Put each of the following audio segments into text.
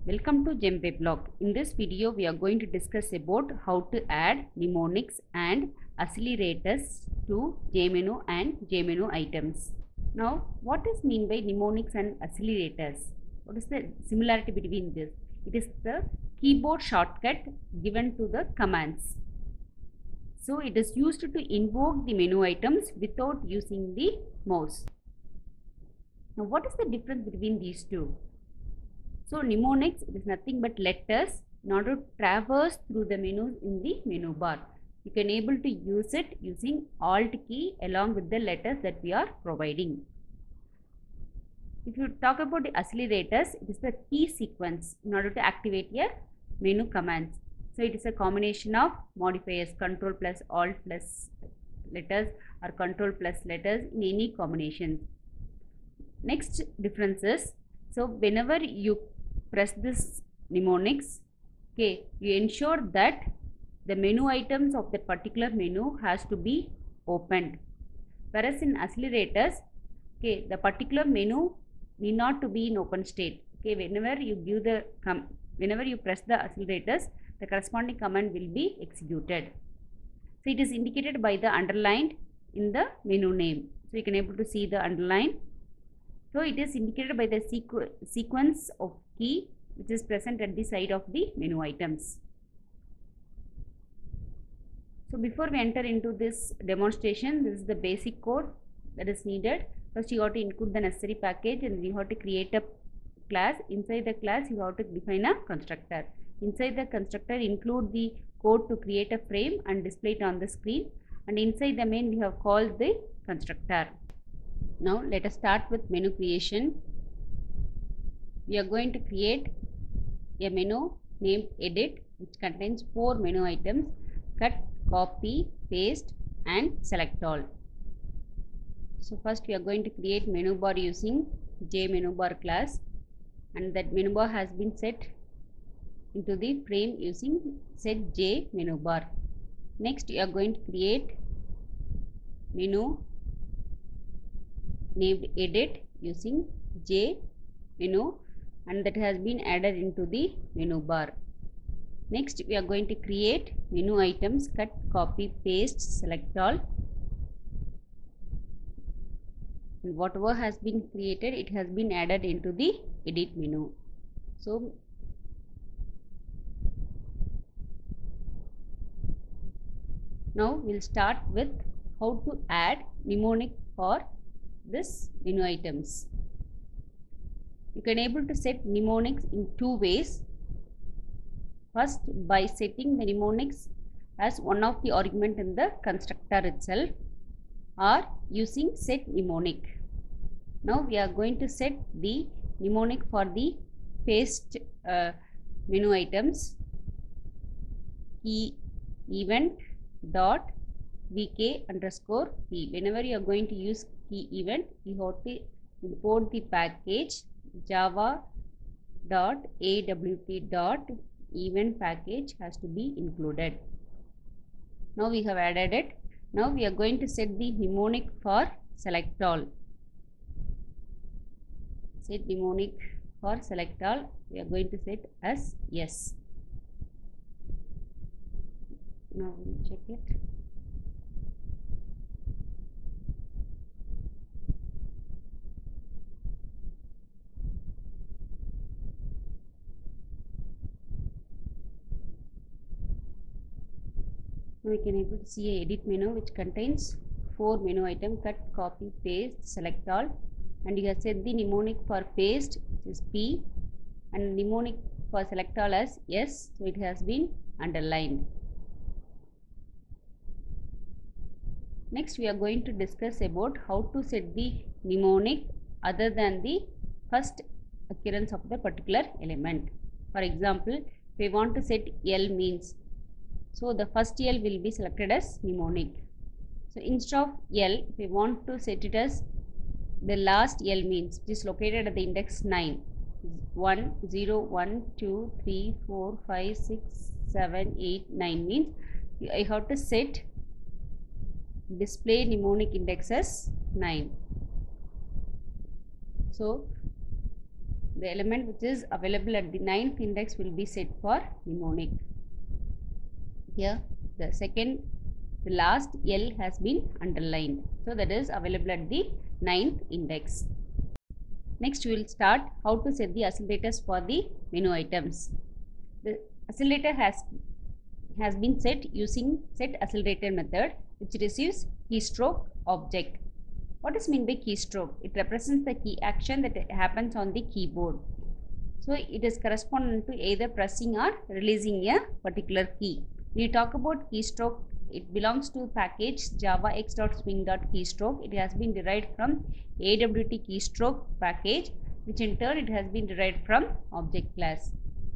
Welcome to Gem Weblog. In this video, we are going to discuss about how to add mnemonics and accelerators to JMenu and JMenu items. Now, what is mean by mnemonics and accelerators? What is the similarity between this? It is the keyboard shortcut given to the commands. So, it is used to invoke the menu items without using the mouse. Now, what is the difference between these two? So, mnemonics is nothing but letters in order to traverse through the menus in the menu bar. You can able to use it using Alt key along with the letters that we are providing. If you talk about the accelerators, it is the key sequence in order to activate your menu commands. So, it is a combination of modifiers Control plus Alt plus letters or Control plus letters in any combination. Next difference is, so whenever you press this mnemonics, okay, you ensure that the menu items of the particular menu has to be opened. Whereas in accelerators, okay, the particular menu need not to be in open state. Okay, whenever you give the whenever you press the accelerators, the corresponding command will be executed. So it is indicated by the underlined in the menu name. So you can able to see the underline. So it is indicated by the sequence of key which is present at the side of the menu items. So before we enter into this demonstration, this is the basic code that is needed. First you have to include the necessary package and you have to create a class. Inside the class you have to define a constructor. Inside the constructor include the code to create a frame and display it on the screen, and inside the main we have called the constructor. Now let us start with menu creation. We are going to create a menu named edit which contains 4 menu items: cut, copy, paste and select all. So first we are going to create menu bar using JMenuBar class, and that menu bar has been set into the frame using set JMenuBar. Next we are going to create menu named edit using JMenu, and that has been added into the menu bar. Next we are going to create menu items cut, copy, paste, select all, and whatever has been created, it has been added into the edit menu. So now we'll start with how to add mnemonic for this menu items. You can able to set mnemonics in 2 ways. First, by setting the mnemonics as one of the argument in the constructor itself, or using set mnemonic. Now we are going to set the mnemonic for the paste menu items. Key event dot vk underscore p. Whenever you are going to use key event, you have to import the package java.awt. Event package has to be included. Now we have added it. Now we are going to set the mnemonic for select all. Set mnemonic for select all. We are going to set as yes. Now we will check it. Now we can able to see a edit menu which contains 4 menu items: cut, copy, paste, select all, and you have set the mnemonic for paste which is P and mnemonic for select all as S, so it has been underlined. Next we are going to discuss about how to set the mnemonic other than the first occurrence of the particular element. For example, if we want to set L means, so the first L will be selected as mnemonic. So instead of L, if we want to set it as the last L means, which is located at the index 9, 1, 0, 1, 2, 3, 4, 5, 6, 7, 8, 9 means I have to set display mnemonic index as 9. So the element which is available at the 9th index will be set for mnemonic. Here the last L has been underlined, so that is available at the 9th index. Next we will start how to set the accelerators for the menu items. The accelerator has been set using set accelerator method, which receives keystroke object. What is meant by keystroke? It represents the key action that happens on the keyboard. So it is corresponding to either pressing or releasing a particular key. When you talk about keystroke, it belongs to package javax.swing.keystroke. It has been derived from AWT keystroke package, which in turn it has been derived from object class.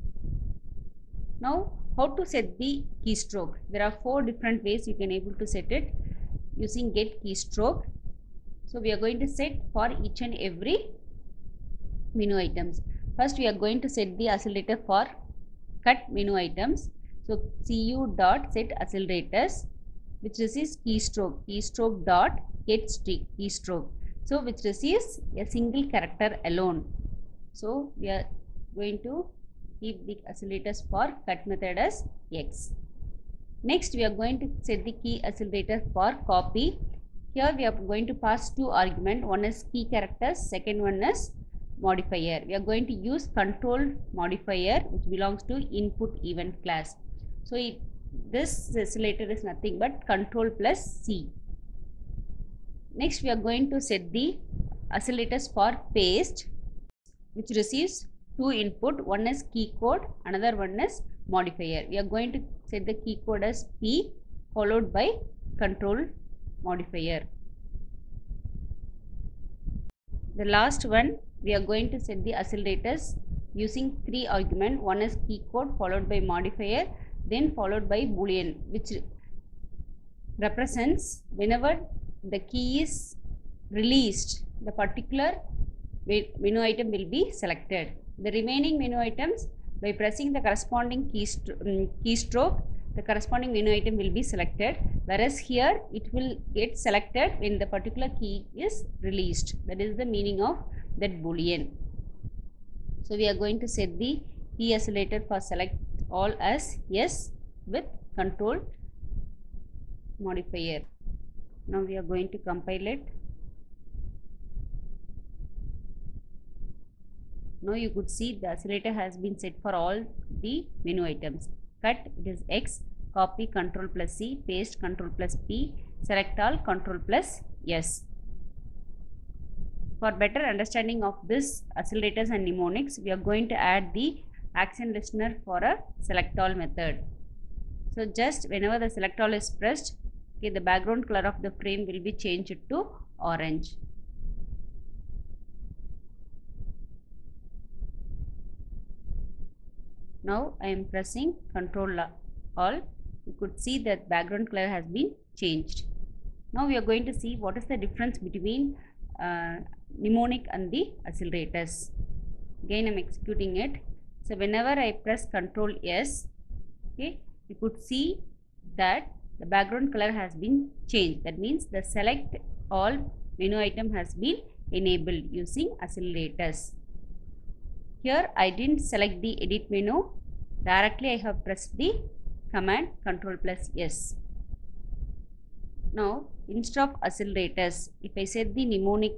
Now, how to set the keystroke? There are 4 different ways you can able to set it using get keystroke. So we are going to set for each and every menu items. First we are going to set the accelerator for cut menu items. So cu dot set accelerators, which receives keystroke dot get keystroke, so which receives a single character alone. So we are going to keep the accelerators for cut method as X. Next we are going to set the key accelerator for copy. Here we are going to pass 2 arguments. One is key characters, second one is modifier. We are going to use control modifier, which belongs to input event class. So this accelerator is nothing but control plus C. Next we are going to set the accelerators for paste, which receives 2 input. One is key code, another one is modifier. We are going to set the key code as P followed by control modifier. The last one, we are going to set the accelerators using 3 arguments. One is key code followed by modifier, then followed by boolean, which represents whenever the key is released, the particular menu item will be selected. The remaining menu items, by pressing the corresponding keystroke, the corresponding menu item will be selected, whereas here it will get selected when the particular key is released. That is the meaning of that boolean. So we are going to set the key accelerator for select all as yes with control modifier. Now we are going to compile it. Now you could see the accelerator has been set for all the menu items. Cut, it is X, copy control plus C, paste control plus P, select all control plus S. For better understanding of this accelerators and mnemonics, we are going to add the action listener for a select all method. So just whenever the select all is pressed, okay, the background color of the frame will be changed to orange. Now I am pressing control all. You could see that background color has been changed. Now we are going to see what is the difference between mnemonic and the accelerators. Again I am executing it. So whenever I press control S, okay, you could see that the background color has been changed. That means the select all menu item has been enabled using accelerators. Here I didn't select the edit menu, directly I have pressed the command control plus S. Now instead of accelerators, if I set the mnemonic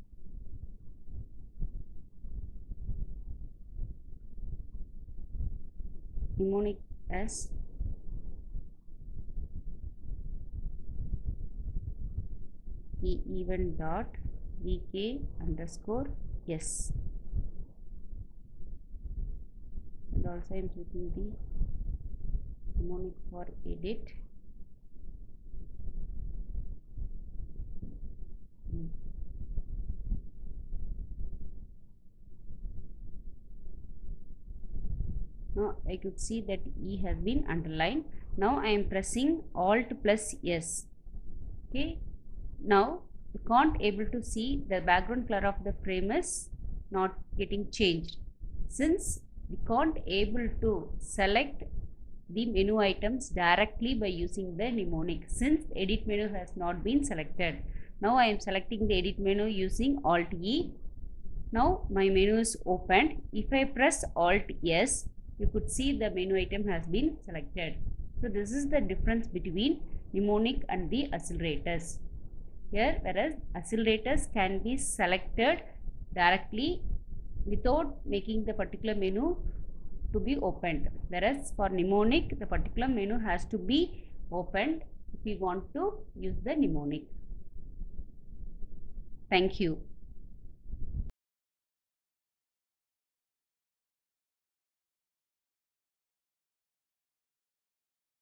as event dot vk underscore s, and also I am choosing the mnemonic for edit. Now I could see that E has been underlined. Now I am pressing Alt plus S. Okay. Now you can't able to see the background color of the frame is not getting changed, since we can't able to select the menu items directly by using the mnemonic, since the edit menu has not been selected. Now I am selecting the edit menu using Alt E. Now my menu is opened. If I press Alt S, you could see the menu item has been selected. So this is the difference between mnemonic and the accelerators. Here, whereas accelerators can be selected directly without making the particular menu to be opened, whereas for mnemonic the particular menu has to be opened if we want to use the mnemonic. Thank you.